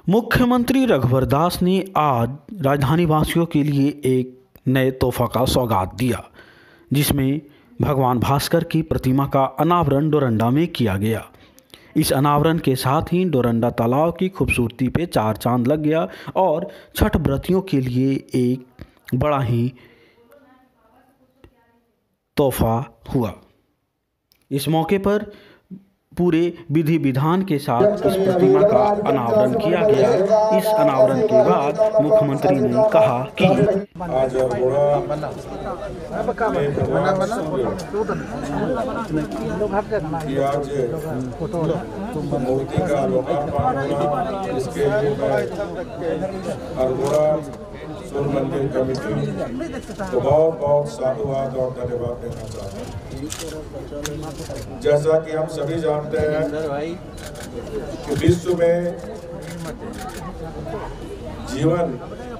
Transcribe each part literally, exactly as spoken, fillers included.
मुख्यमंत्री रघुवर दास ने आज राजधानी वासियों के लिए एक नए तोहफा का सौगात दिया, जिसमें भगवान भास्कर की प्रतिमा का अनावरण डोरंडा में किया गया। इस अनावरण के साथ ही डोरंडा तालाब की खूबसूरती पे चार चांद लग गया और छठ व्रतियों के लिए एक बड़ा ही तोहफा हुआ। इस मौके पर पूरे विधि विधान के साथ इस प्रतिमा का अनावरण किया गया। इस अनावरण के बाद मुख्यमंत्री ने कहा कि आज मूर्ति का लोकार्पण होना, इसके लिए सूर्य मंदिर कमेटी को बहुत बहुत साधुवाद और धन्यवाद देना चाहता हूँ। जैसा कि हम सभी जानते हैं कि विश्व में जीवन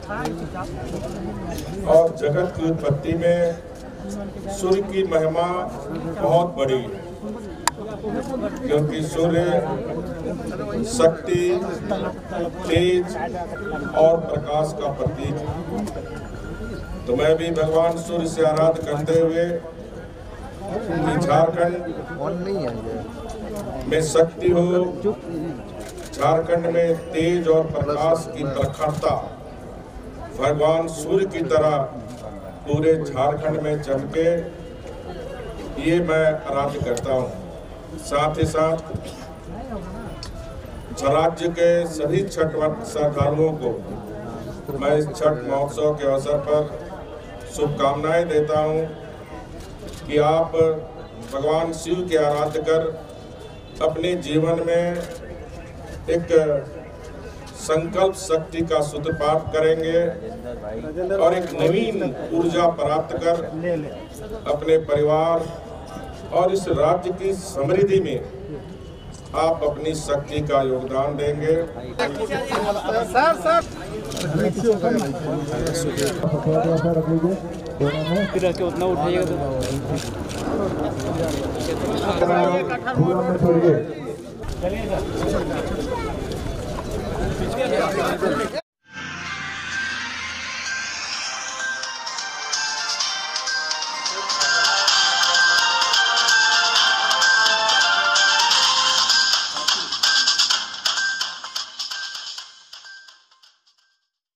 और जगत की उत्पत्ति में सूर्य की महिमा बहुत बड़ी है, क्योंकि सूर्य शक्ति, तेज और प्रकाश का प्रतीक है। तो मैं भी भगवान सूर्य से आराधना करते हुए कि झारखंड में शक्ति हो, झारखंड में तेज और प्रकाश की प्रखरता भगवान सूर्य की तरह पूरे झारखंड में चमके, ये मैं आराधना करता हूँ। साथ ही साथ राज्य के सभी छठ श्रद्धालुओं को मैं इस छठ महोत्सव के अवसर पर शुभकामनाएं देता हूं कि आप भगवान शिव की आराधना कर अपने जीवन में एक संकल्प शक्ति का सूत्रपात करेंगे और एक नवीन ऊर्जा प्राप्त कर अपने परिवार और इस राज्य की समृद्धि में आप अपनी शक्ति का योगदान देंगे। सर सर फिर के उतना उठाइएगा तो